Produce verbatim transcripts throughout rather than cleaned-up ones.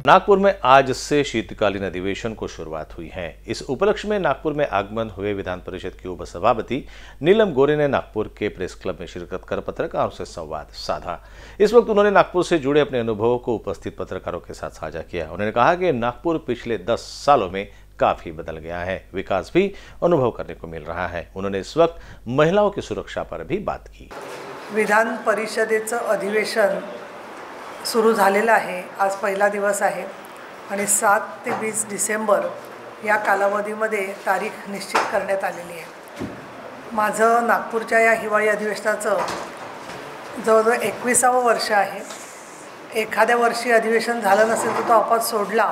नागपुर में आज से शीतकालीन अधिवेशन को शुरुआत हुई है। इस उपलक्ष्य में नागपुर में आगमन हुए विधान परिषद की उपसभापति नीलम गोरे ने नागपुर के प्रेस क्लब में शिरकत कर पत्रकारों से संवाद साधा। इस वक्त उन्होंने नागपुर से जुड़े अपने अनुभवों को उपस्थित पत्रकारों के साथ साझा किया। उन्होंने कहा कि नागपुर पिछले दस सालों में काफी बदल गया है, विकास भी अनुभव करने को मिल रहा है। उन्होंने इस वक्त महिलाओं की सुरक्षा पर भी बात की। विधान परिषदेचं अधिवेशन सुरू झालेलं आहे। आज पहिला दिवस आहे आणि सात ते वीस डिसेंबर या कालावधीमध्ये तारीख निश्चित करण्यात आलेली आहे। माझं नागपूरच्या या हिवाळी अधिवेशनाचं जवळजवळ एकविसावं वर्ष आहे। एखाद्या वर्षी अधिवेशन झालं नसेल तर तो आपात सोडला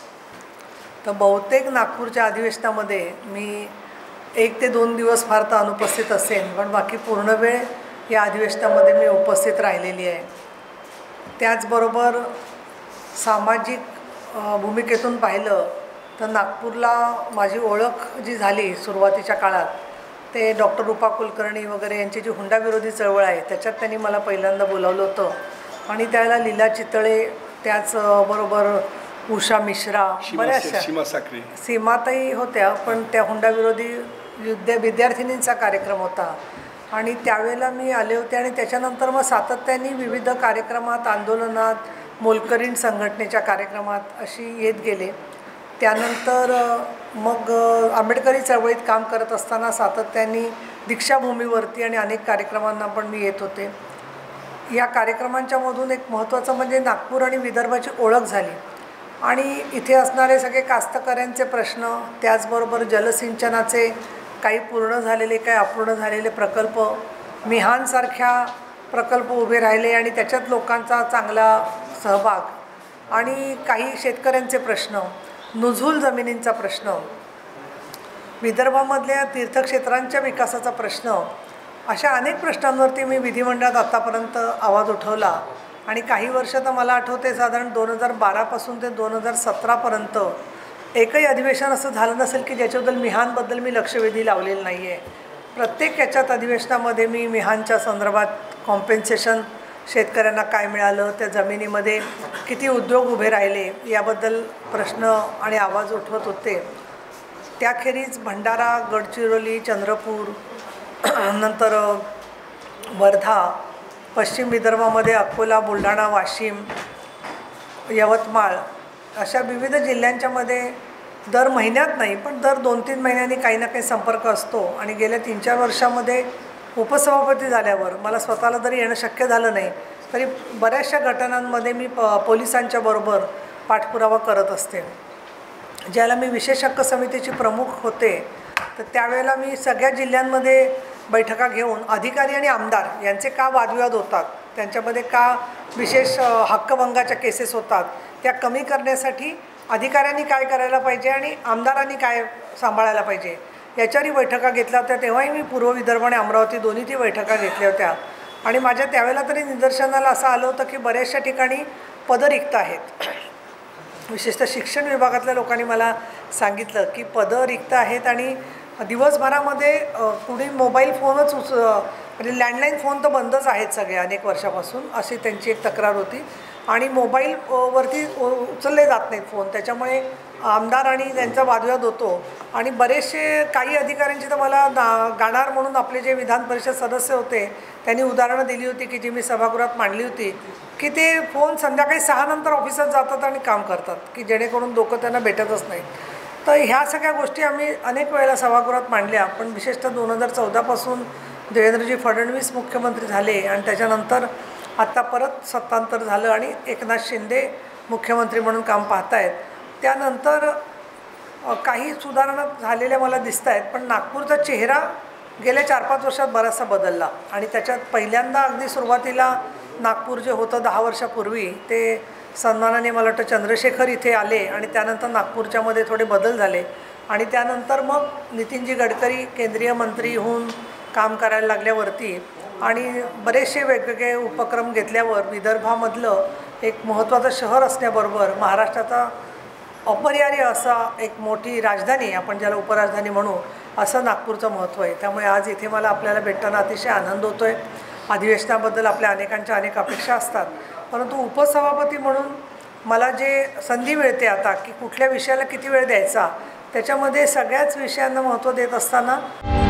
तर बहुतेक नागपूरच्या अधिवेशनामध्ये मी एक ते दोन दिवस फार तर अनुपस्थित असेन, पण बाकी पूर्ण वेळ या अधिवेशनामध्ये मी उपस्थित राहिलेली आहे। त्याचबरोबर सामाजिक भूमिकेतून पाहिलं तर नागपूरला माझी ओळख जी झाली सुरुवातीच्या काळात ते डॉक्टर रूपा कुलकर्णी वगैरे यांची जी हुंडा विरोधी चळवळ आहे त्याच्यात त्यांनी मला पहिल्यांदा बोलावलं होतं आणि त्याला लीला चितळे, त्याच बरोबर उषा मिश्रा, बऱ्याचशा सीमा साखरे सीमाताई होत्या, पण त्या हुंडा विरोधी विद्या विद्यार्थिनींचा कार्यक्रम होता आणि त्यावेळेला मी आले होते आणि त्याच्यानंतर मग सातत्याने विविध कार्यक्रमात, आंदोलनात, मोलकरीण संघटनेच्या कार्यक्रमात अशी येत गेले। त्यानंतर मग आंबेडकरी चळवळीत काम करत असताना सातत्याने दीक्षाभूमीवरती आणि अनेक कार्यक्रमांना पण मी येत होते। या कार्यक्रमांच्या मधून एक महत्त्वाचं म्हणजे नागपूर आणि विदर्भाची ओळख झाली आणि इथे असणारे सगळे कास्तकऱ्यांचे प्रश्न, त्याचबरोबर जलसिंचनाचे काही पूर्ण झालेले, काही अपूर्ण झालेले प्रकल्प, मिहानसारख्या प्रकल्प उभे राहिले आणि त्याच्यात लोकांचा चांगला सहभाग आणि काही शेतकऱ्यांचे प्रश्न, नुझूल जमिनींचा प्रश्न, विदर्भामधल्या तीर्थक्षेत्रांच्या विकासाचा प्रश्न, अशा अनेक प्रश्नांवरती मी विधिमंडळात आतापर्यंत आवाज उठवला आणि काही वर्ष तर मला आठवते साधारण दोन हजार बारापासून ते दोन हजार सतरापर्यंत एकही अधिवेशन असं झालं नसेल की ज्याच्याबद्दल मिहानबद्दल मी लक्षवेधी लावलेलं नाही आहे। प्रत्येक याच्यात अधिवेशनामध्ये मी मिहानच्या संदर्भात कॉम्पेन्सेशन, शेतकऱ्यांना काय मिळालं, त्या जमिनीमध्ये किती उद्योग उभे राहिले याबद्दल प्रश्न आणि आवाज उठवत होते। त्याखेरीज भंडारा, गडचिरोली, चंद्रपूर, नंतर वर्धा, पश्चिम विदर्भामध्ये अकोला, बुलढाणा, वाशिम, यवतमाळ अशा विविध जिल्ह्यांच्यामध्ये दर महिन्यात नाही पण दर दोन तीन महिन्यांनी काही ना काही संपर्क असतो आणि गेल्या तीन चार वर्षामध्ये उपसभापती झाल्यावर मला स्वतःला जरी येणं शक्य झालं नाही तरी बऱ्याचशा घटनांमध्ये मी प पोलिसांच्या बरोबर पाठपुरावा करत असते। ज्याला मी विशेष हक्क समितीची प्रमुख होते तर त्यावेळेला मी सगळ्या जिल्ह्यांमध्ये बैठका घेऊन अधिकारी आणि आमदार यांचे का वादविवाद होतात, त्यांच्यामध्ये का विशेष हक्कभंगाच्या केसेस होतात, त्या कमी करण्यासाठी अधिकाऱ्यांनी काय करायला पाहिजे आणि आमदारांनी काय सांभाळायला पाहिजे याच्यावरही बैठका घेतल्या होत्या। तेव्हाही मी पूर्व विदर्भ आणि अमरावती दोन्हीही बैठका घेतल्या होत्या आणि माझ्या त्यावेळेला तरी निदर्शनाला असं आलं होतं की बऱ्याचशा ठिकाणी पदं रिक्त आहेत। विशेषतः शिक्षण विभागातल्या लोकांनी मला सांगितलं की पदं रिक्त आहेत आणि दिवसभरामध्ये कुणी मोबाईल फोनच उच म्हणजे लँडलाईन फोन तर बंदच आहेत सगळे अनेक वर्षापासून, अशी त्यांची एक तक्रार होती आणि मोबाईल वरती उचलले जात नाहीत फोन, त्याच्यामुळे आमदार आणि त्यांचा वादविवाद होतो आणि बरेचसे काही अधिकाऱ्यांची तर मला गाणार म्हणून आपले जे विधान परिषद सदस्य होते त्यांनी उदाहरणं दिली होती की जी मी सभागृहात मांडली होती की ते फोन संध्याकाळी सहा नंतर ऑफिसात जातात आणि काम करतात की जेणेकरून लोकं त्यांना भेटतच नाही। तर ह्या सगळ्या गोष्टी आम्ही अनेक वेळेला सभागृहात मांडल्या, पण विशेषतः दोन हजार चौदापासून देवेंद्रजी फडणवीस मुख्यमंत्री झाले आणि त्याच्यानंतर आत्ता परत सत्तांतर झालं आणि एकनाथ शिंदे मुख्यमंत्री म्हणून काम पाहत आहेत। त्यानंतर काही सुधारणा झालेल्या मला दिसत आहेत, पण नागपूरचा चेहरा गेल्या चार पाच वर्षात बराचसा बदलला आणि त्याच्यात पहिल्यांदा अगदी सुरुवातीला नागपूर जे होतं दहा वर्षापूर्वी ते सन्मानाने मला वाटतं चंद्रशेखर इथे आले आणि त्यानंतर नागपूरच्यामध्ये थोडे बदल झाले आणि त्यानंतर मग नितीनजी गडकरी केंद्रीय मंत्री होऊन काम करायला लागल्यावरती आणि बरेचसे वेगवेगळे उपक्रम घेतल्यावर विदर्भामधलं एक महत्त्वाचं शहर असण्याबरोबर महाराष्ट्राचा अपरिहार्य असा एक मोठी राजधानी, आपण ज्याला उपराजधानी म्हणू, असं नागपूरचं महत्त्व आहे। त्यामुळे आज इथे मला आपल्याला भेटताना अतिशय आनंद होतोय। अधिवेशनाबद्दल आपल्या अनेकांच्या अनेक अपेक्षा असतात, परंतु उपसभापती म्हणून मला जे संधी मिळते आता की कुठल्या विषयाला किती वेळ द्यायचा, त्याच्यामध्ये सगळ्याच विषयांना महत्त्व देत असताना